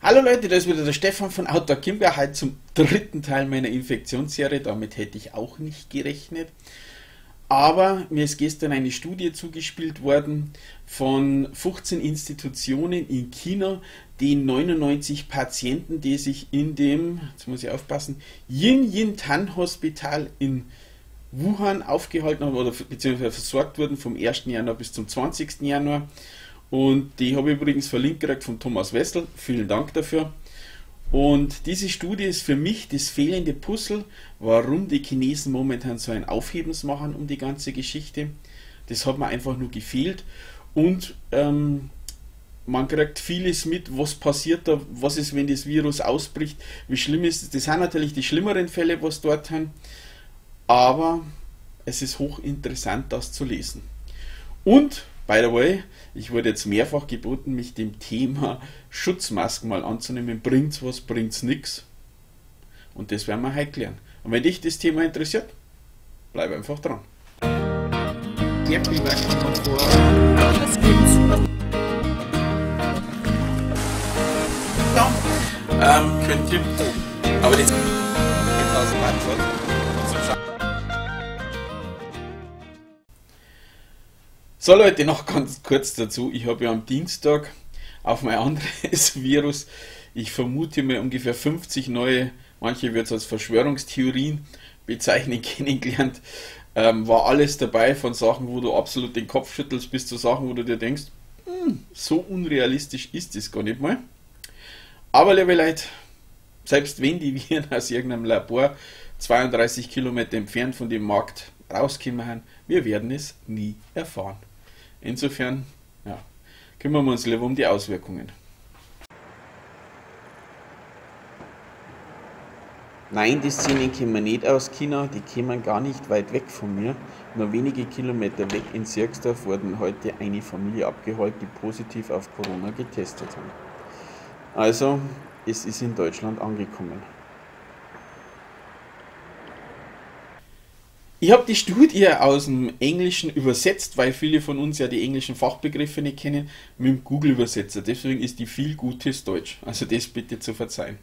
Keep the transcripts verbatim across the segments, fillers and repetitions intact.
Hallo Leute, da ist wieder der Stefan von Outdoor Chiemgau, heute zum dritten Teil meiner Infektionsserie. Damit hätte ich auch nicht gerechnet. Aber mir ist gestern eine Studie zugespielt worden von fünfzehn Institutionen in China, die neunundneunzig Patienten, die sich in dem, jetzt muss ich aufpassen, Yin-Yin-Tan Hospital in Wuhan aufgehalten haben oder beziehungsweise versorgt wurden vom ersten Januar bis zum zwanzigsten Januar. Und die habe ich übrigens verlinkt gekriegt von Thomas Wessel. Vielen Dank dafür. Und diese Studie ist für mich das fehlende Puzzle, warum die Chinesen momentan so ein Aufhebens machen um die ganze Geschichte. Das hat mir einfach nur gefehlt. Und ähm, man kriegt vieles mit, was passiert da, was ist, wenn das Virus ausbricht, wie schlimm ist es. Das sind natürlich die schlimmeren Fälle, was dort sind. Aber es ist hochinteressant, das zu lesen. Und by the way, ich wurde jetzt mehrfach geboten, mich dem Thema Schutzmasken mal anzunehmen. Bringt's was, bringt's nichts? Und das werden wir heute klären. Und wenn dich das Thema interessiert, bleib einfach dran. Sehr viel Komfort. Das gibt's. Ja, ähm, könnt ihr. Aber das zehntausend Watt. So Leute, noch ganz kurz dazu. Ich habe ja am Dienstag auf mein anderes Virus, ich vermute mir ungefähr fünfzig neue, manche wird es als Verschwörungstheorien bezeichnen, kennengelernt. Ähm, war alles dabei, von Sachen, wo du absolut den Kopf schüttelst, bis zu Sachen, wo du dir denkst, hm, so unrealistisch ist das gar nicht mal. Aber liebe Leute, selbst wenn die Viren aus irgendeinem Labor zweiunddreißig Kilometer entfernt von dem Markt rauskommen, wir werden es nie erfahren. Insofern, ja, kümmern wir uns lieber um die Auswirkungen. Nein, die Szenen kommen nicht aus China, die kommen gar nicht weit weg von mir. Nur wenige Kilometer weg in Sierksdorf wurden heute eine Familie abgeholt, die positiv auf Corona getestet haben. Also, es ist in Deutschland angekommen. Ich habe die Studie aus dem Englischen übersetzt, weil viele von uns ja die englischen Fachbegriffe nicht kennen, mit dem Google-Übersetzer. Deswegen ist die viel gutes Deutsch. Also das bitte zu verzeihen.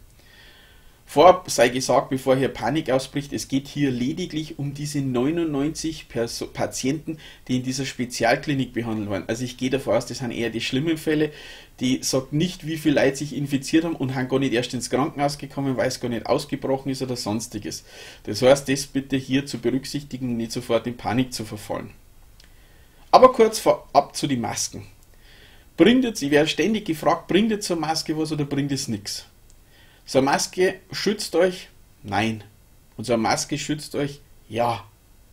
Vorab sei gesagt, bevor hier Panik ausbricht, es geht hier lediglich um diese neunundneunzig Perso- Patienten, die in dieser Spezialklinik behandelt werden. Also ich gehe davon aus, das sind eher die schlimmen Fälle. Die sagt nicht, wie viele Leute sich infiziert haben und haben gar nicht erst ins Krankenhaus gekommen, weil es gar nicht ausgebrochen ist oder sonstiges. Das heißt, das bitte hier zu berücksichtigen, nicht sofort in Panik zu verfallen. Aber kurz vorab zu den Masken. Bringt jetzt, ich werde ständig gefragt, bringt jetzt so eine Maske was oder bringt es nichts? So eine Maske schützt euch? Nein. Und so eine Maske schützt euch? Ja.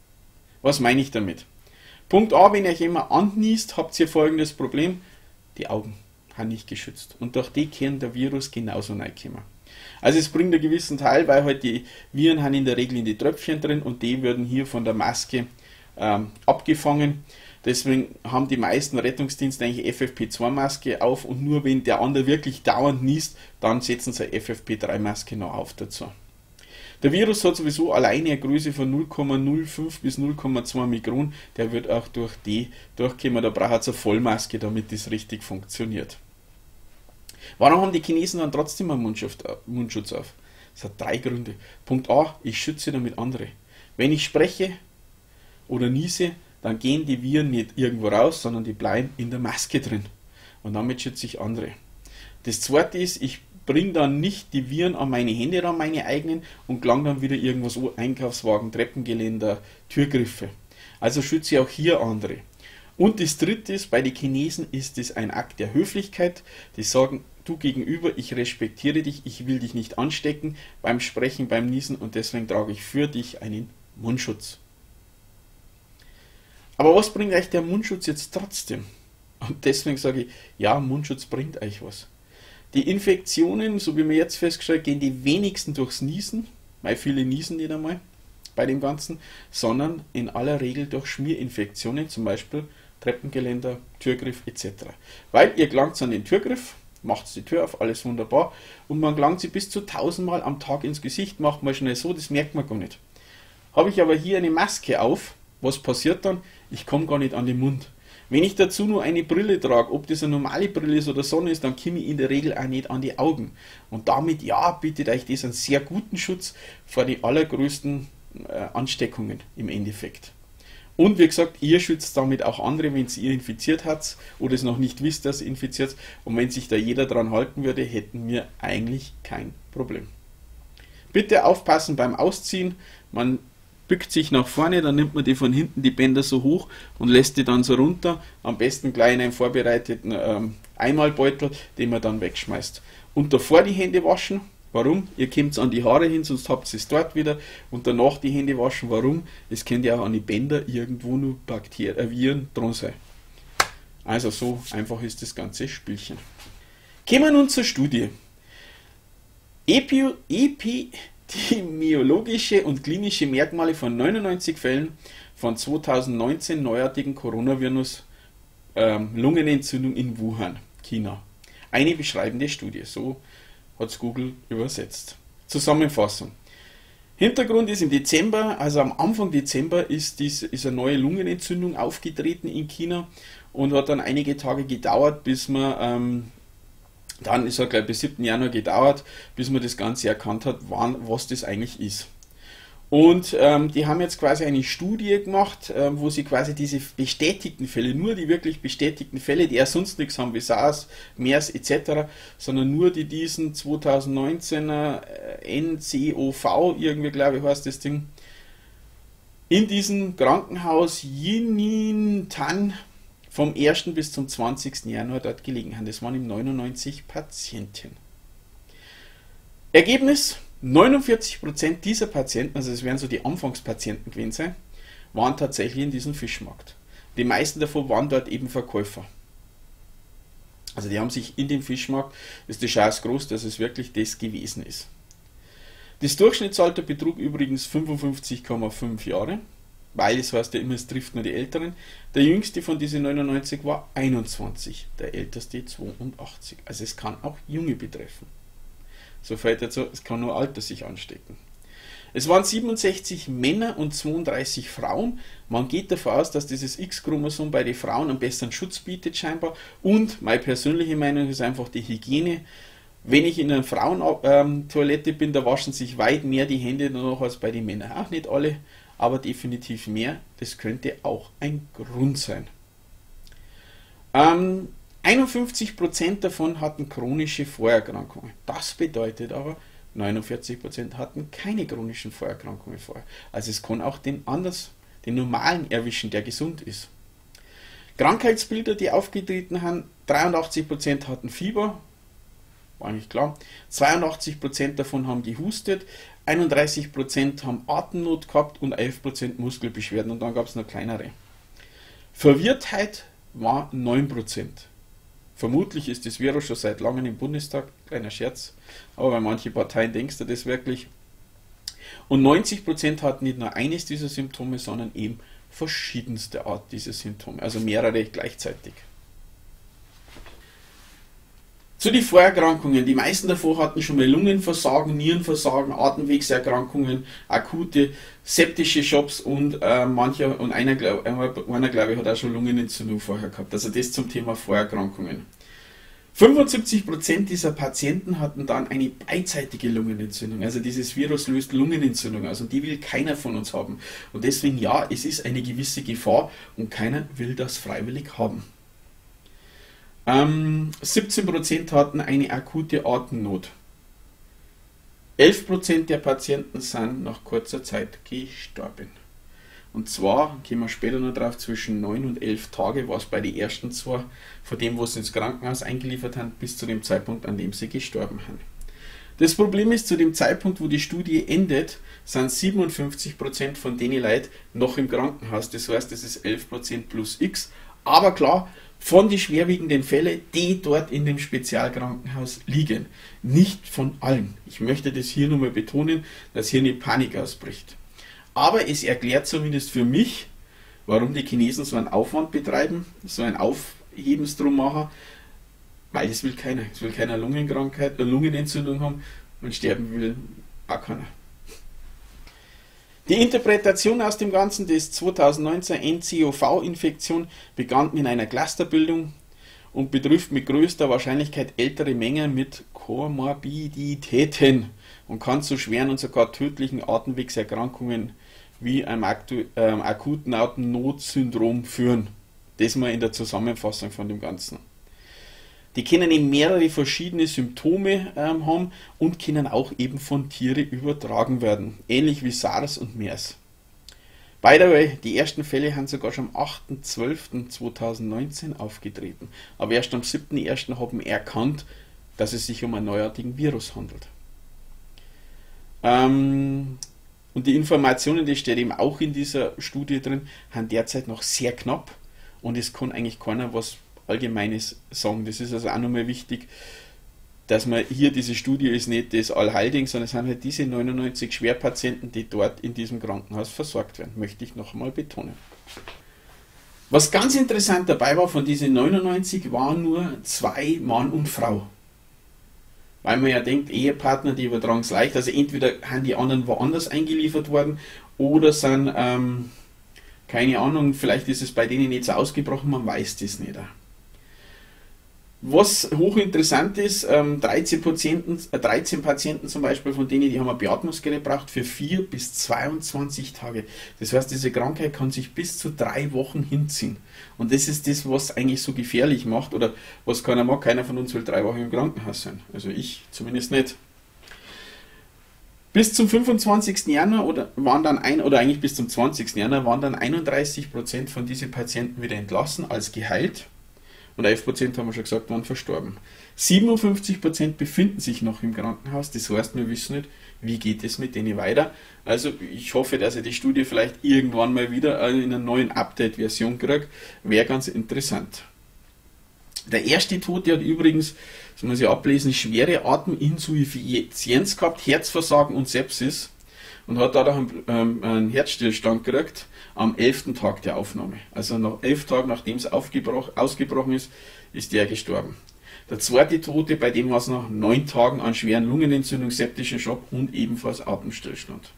Was meine ich damit? Punkt A, wenn euch jemand anniest, habt ihr folgendes Problem. Die Augen haben nicht geschützt. Und durch die kann der Virus genauso reinkommen. Also es bringt einen gewissen Teil, weil halt die Viren haben in der Regel in die Tröpfchen drin und die werden hier von der Maske ähm, abgefangen. Deswegen haben die meisten Rettungsdienste eigentlich F F P zwei Maske auf und nur wenn der andere wirklich dauernd niest, dann setzen sie eine F F P drei Maske noch auf dazu. Der Virus hat sowieso alleine eine Größe von null Komma null fünf bis null Komma zwei Mikron, der wird auch durch die durchkommen, da braucht es eine Vollmaske, damit das richtig funktioniert. Warum haben die Chinesen dann trotzdem einen Mundschutz auf? Es hat drei Gründe. Punkt A, ich schütze damit andere. Wenn ich spreche oder niese, dann gehen die Viren nicht irgendwo raus, sondern die bleiben in der Maske drin. Und damit schütze ich andere. Das zweite ist, ich bringe dann nicht die Viren an meine Hände ran, meine eigenen, und gelange dann wieder irgendwas, oh, Einkaufswagen, Treppengeländer, Türgriffe. Also schütze ich auch hier andere. Und das dritte ist, bei den Chinesen ist es ein Akt der Höflichkeit. Die sagen, du gegenüber, ich respektiere dich, ich will dich nicht anstecken beim Sprechen, beim Niesen und deswegen trage ich für dich einen Mundschutz. Aber was bringt euch der Mundschutz jetzt trotzdem? Und deswegen sage ich, ja, Mundschutz bringt euch was. Die Infektionen, so wie wir jetzt festgestellt, gehen die wenigsten durchs Niesen, weil viele niesen nicht einmal bei dem Ganzen, sondern in aller Regel durch Schmierinfektionen, zum Beispiel Treppengeländer, Türgriff et cetera. Weil ihr gelangt an den Türgriff, macht die Tür auf, alles wunderbar, und man gelangt sie bis zu tausendmal am Tag ins Gesicht, macht man schnell so, das merkt man gar nicht. Habe ich aber hier eine Maske auf, was passiert dann? Ich komme gar nicht an den Mund. Wenn ich dazu nur eine Brille trage, ob das eine normale Brille ist oder Sonne ist, dann komme ich in der Regel auch nicht an die Augen. Und damit, ja, bietet euch das einen sehr guten Schutz vor den allergrößten äh, Ansteckungen im Endeffekt. Und wie gesagt, ihr schützt damit auch andere, wenn ihr infiziert habt oder es noch nicht wisst, dass ihr infiziert. Und wenn sich da jeder dran halten würde, hätten wir eigentlich kein Problem. Bitte aufpassen beim Ausziehen. Man bückt sich nach vorne, dann nimmt man die von hinten die Bänder so hoch und lässt die dann so runter. Am besten gleich in einen vorbereiteten ähm, Einmalbeutel, den man dann wegschmeißt. Und davor die Hände waschen. Warum? Ihr kommt an die Haare hin, sonst habt ihr es dort wieder. Und danach die Hände waschen. Warum? Es könnte ja auch an die Bänder irgendwo nur Bakterien, äh, Viren dran sein. Also so einfach ist das ganze Spielchen. Kommen wir nun zur Studie. Epi Epidemiologische und klinische Merkmale von neunundneunzig Fällen von zweitausendneunzehn neuartigen Coronavirus ähm, Lungenentzündung in Wuhan, China. Eine beschreibende Studie, so hat es Google übersetzt. Zusammenfassung. Hintergrund ist im Dezember, also am Anfang Dezember, ist, dies, ist eine neue Lungenentzündung aufgetreten in China und hat dann einige Tage gedauert, bis man, ähm, dann ist es gleich bis siebten Januar gedauert, bis man das Ganze erkannt hat, wann, was das eigentlich ist. Und ähm, die haben jetzt quasi eine Studie gemacht, ähm, wo sie quasi diese bestätigten Fälle, nur die wirklich bestätigten Fälle, die ja sonst nichts haben wie SARS, MERS et cetera, sondern nur die diesen zweitausendneunzehner N C O V, irgendwie glaube ich heißt das Ding, in diesem Krankenhaus Jinintan vom ersten bis zum zwanzigsten Januar dort gelegen haben. Das waren eben neunundneunzig Patienten. Ergebnis: neunundvierzig Prozent dieser Patienten, also es werden so die Anfangspatienten gewesen sein, waren tatsächlich in diesem Fischmarkt. Die meisten davon waren dort eben Verkäufer. Also die haben sich in dem Fischmarkt, ist die Chance groß, dass es wirklich das gewesen ist. Das Durchschnittsalter betrug übrigens fünfundfünfzig Komma fünf Jahre, weil es heißt ja immer, es trifft nur die Älteren. Der jüngste von diesen neunundneunzig war einundzwanzig, der älteste zweiundachtzig. Also es kann auch Junge betreffen. So fällt jetzt so, es kann nur Alter sich anstecken. Es waren siebenundsechzig Männer und zweiunddreißig Frauen. Man geht davon aus, dass dieses X-Chromosom bei den Frauen einen besseren Schutz bietet scheinbar. Und meine persönliche Meinung ist einfach die Hygiene. Wenn ich in einer Frauentoilette bin, da waschen sich weit mehr die Hände danach als bei den Männern. Auch nicht alle, aber definitiv mehr. Das könnte auch ein Grund sein. Ähm, einundfünfzig Prozent davon hatten chronische Vorerkrankungen. Das bedeutet aber, neunundvierzig Prozent hatten keine chronischen Vorerkrankungen vorher. Also es kann auch den anders, den normalen erwischen, der gesund ist. Krankheitsbilder, die aufgetreten haben, dreiundachtzig Prozent hatten Fieber, war nicht klar, zweiundachtzig Prozent davon haben gehustet, einunddreißig Prozent haben Atemnot gehabt und elf Prozent Muskelbeschwerden und dann gab es noch kleinere. Verwirrtheit war neun Prozent. Vermutlich ist das Virus schon seit langem im Bundestag, kleiner Scherz, aber bei manchen Parteien denkst du das wirklich. Und neunzig Prozent hatten nicht nur eines dieser Symptome, sondern eben verschiedenste Art dieser Symptome, also mehrere gleichzeitig. Zu den Vorerkrankungen. Die meisten davon hatten schon mal Lungenversagen, Nierenversagen, Atemwegserkrankungen, akute septische Schocks und äh, mancher und einer, glaub, einer glaube ich hat auch schon Lungenentzündung vorher gehabt. Also das zum Thema Vorerkrankungen. fünfundsiebzig Prozent dieser Patienten hatten dann eine beidseitige Lungenentzündung. Also dieses Virus löst Lungenentzündung aus und die will keiner von uns haben. Und deswegen ja, es ist eine gewisse Gefahr und keiner will das freiwillig haben. Ähm, siebzehn Prozent hatten eine akute Atemnot. elf Prozent der Patienten sind nach kurzer Zeit gestorben. Und zwar, gehen wir später noch drauf, zwischen neun und elf Tage war es bei den ersten zwei, von dem, wo sie ins Krankenhaus eingeliefert haben, bis zu dem Zeitpunkt, an dem sie gestorben haben. Das Problem ist, zu dem Zeitpunkt, wo die Studie endet, sind siebenundfünfzig Prozent von denen Leuten noch im Krankenhaus. Das heißt, das ist elf Prozent plus X. Aber klar, von den schwerwiegenden Fällen, die dort in dem Spezialkrankenhaus liegen. Nicht von allen. Ich möchte das hier nochmal betonen, dass hier eine Panik ausbricht. Aber es erklärt zumindest für mich, warum die Chinesen so einen Aufwand betreiben, so ein Aufhebens drum machen, weil es will keiner. Es will keiner Lungenkrankheit, eine Lungenentzündung haben und sterben will auch keiner. Die Interpretation aus dem Ganzen des zweitausendneunzehn N C O V-Infektion begann mit einer Clusterbildung und betrifft mit größter Wahrscheinlichkeit ältere Mengen mit Komorbiditäten und kann zu schweren und sogar tödlichen Atemwegserkrankungen wie einem aktu äh, akuten Atemnotsyndrom führen. Das mal in der Zusammenfassung von dem Ganzen. Die können eben mehrere verschiedene Symptome ähm, haben und können auch eben von Tieren übertragen werden, ähnlich wie SARS und MERS. By the way, die ersten Fälle haben sogar schon am achten zwölften zweitausendneunzehn aufgetreten, aber erst am siebten ersten haben erkannt, dass es sich um einen neuartigen Virus handelt. Ähm, und die Informationen, die steht eben auch in dieser Studie drin, sind derzeit noch sehr knapp und es kann eigentlich keiner was Allgemeines sagen. Das ist also auch nochmal wichtig, dass man hier, diese Studie ist nicht das Allheilding, sondern es sind halt diese neunundneunzig Schwerpatienten, die dort in diesem Krankenhaus versorgt werden, möchte ich noch einmal betonen. Was ganz interessant dabei war, von diesen neunundneunzig waren nur zwei Mann und Frau. Weil man ja denkt, Ehepartner, die übertragen es leicht, also entweder haben die anderen woanders eingeliefert worden oder sind, ähm, keine Ahnung, vielleicht ist es bei denen nicht so ausgebrochen, man weiß das nicht. Was hochinteressant ist, ähm, dreizehn, Patienten, äh, dreizehn Patienten zum Beispiel von denen, die haben ein Beatmungsgerät gebraucht für vier bis zweiundzwanzig Tage. Das heißt, diese Krankheit kann sich bis zu drei Wochen hinziehen. Und das ist das, was eigentlich so gefährlich macht oder was keiner mag. Keiner von uns will drei Wochen im Krankenhaus sein. Also ich zumindest nicht. Bis zum fünfundzwanzigsten Januar oder waren dann ein oder eigentlich bis zum zwanzigsten Januar waren dann einunddreißig Prozent von diesen Patienten wieder entlassen als geheilt. Und elf Prozent haben wir schon gesagt, waren verstorben. siebenundfünfzig Prozent befinden sich noch im Krankenhaus. Das heißt, wir wissen nicht, wie geht es mit denen weiter. Also ich hoffe, dass ich die Studie vielleicht irgendwann mal wieder in einer neuen Update-Version kriege. Wäre ganz interessant. Der erste Tote hat übrigens, das muss ich ablesen, schwere Ateminsuffizienz gehabt, Herzversagen und Sepsis. Und hat dadurch einen, ähm, einen Herzstillstand gekriegt am elften Tag der Aufnahme. Also nach elf Tagen, nachdem es ausgebrochen ist, ist der gestorben. Der zweite Tote, bei dem war es nach neun Tagen an schweren Lungenentzündung, septischen Schock und ebenfalls Atemstillstand.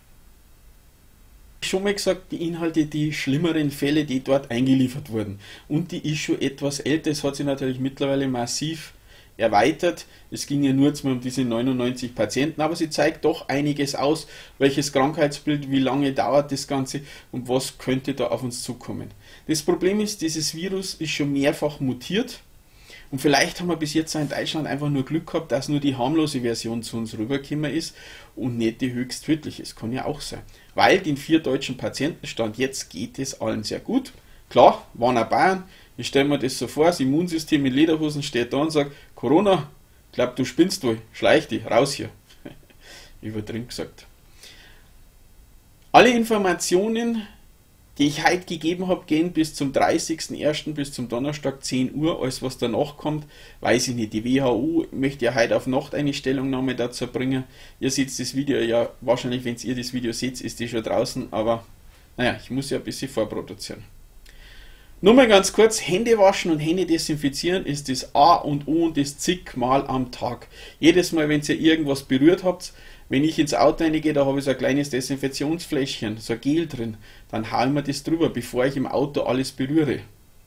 Ich habe schon mal gesagt, die Inhalte, die schlimmeren Fälle, die dort eingeliefert wurden. Und die ist schon etwas älter, es hat sich natürlich mittlerweile massiv erweitert. Es ging ja nur jetzt mal um diese neunundneunzig Patienten, aber sie zeigt doch einiges aus, welches Krankheitsbild, wie lange dauert das Ganze und was könnte da auf uns zukommen. Das Problem ist, dieses Virus ist schon mehrfach mutiert und vielleicht haben wir bis jetzt in Deutschland einfach nur Glück gehabt, dass nur die harmlose Version zu uns rübergekommen ist und nicht die höchst tödliche. Das kann ja auch sein. Weil den vier deutschen Patienten stand jetzt geht es allen sehr gut. Klar, waren auch Bayern. Ich stelle mir das so vor, das Immunsystem in Lederhosen steht da und sagt, Corona, ich glaube, du spinnst wohl, schleich dich, raus hier. Übertrieben gesagt. Alle Informationen, die ich heute gegeben habe, gehen bis zum dreißigsten ersten bis zum Donnerstag zehn Uhr. Alles, was danach kommt, weiß ich nicht. Die W H O möchte ja heute auf Nacht eine Stellungnahme dazu bringen. Ihr seht das Video ja wahrscheinlich, wenn ihr das Video seht, ist die schon draußen, aber naja, ich muss ja ein bisschen vorproduzieren. Nur mal ganz kurz, Hände waschen und Hände desinfizieren ist das A und O und das zigmal am Tag. Jedes Mal, wenn ihr irgendwas berührt habt, wenn ich ins Auto reingehe, da habe ich so ein kleines Desinfektionsfläschchen, so ein Gel drin, dann haue ich mir das drüber, bevor ich im Auto alles berühre.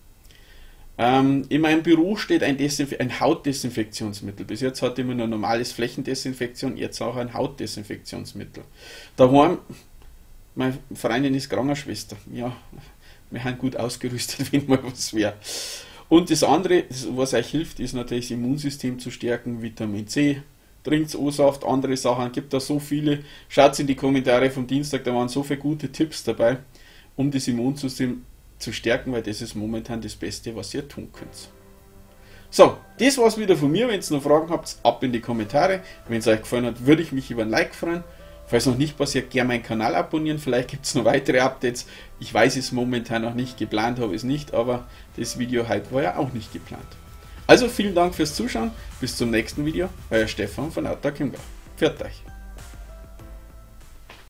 Ähm, in meinem Büro steht ein, Desinf ein Hautdesinfektionsmittel. Bis jetzt hatte ich immer nur normales Flächendesinfektion, jetzt auch ein Hautdesinfektionsmittel. Daheim, meine Freundin ist Krankenschwester, ja, wir haben gut ausgerüstet, wenn mal was wäre. Und das andere, was euch hilft, ist natürlich das Immunsystem zu stärken, Vitamin C, trinkt O-Saft, andere Sachen, gibt da so viele. Schaut in die Kommentare vom Dienstag, da waren so viele gute Tipps dabei, um das Immunsystem zu stärken, weil das ist momentan das Beste, was ihr tun könnt. So, das war's wieder von mir. Wenn ihr noch Fragen habt, ab in die Kommentare. Wenn es euch gefallen hat, würde ich mich über ein Like freuen. Falls noch nicht passiert, gerne meinen Kanal abonnieren. Vielleicht gibt es noch weitere Updates. Ich weiß es momentan noch nicht, geplant habe ich es nicht, aber das Video heute war ja auch nicht geplant. Also vielen Dank fürs Zuschauen. Bis zum nächsten Video. Euer Stefan von Autark im Gau. Pfiat euch.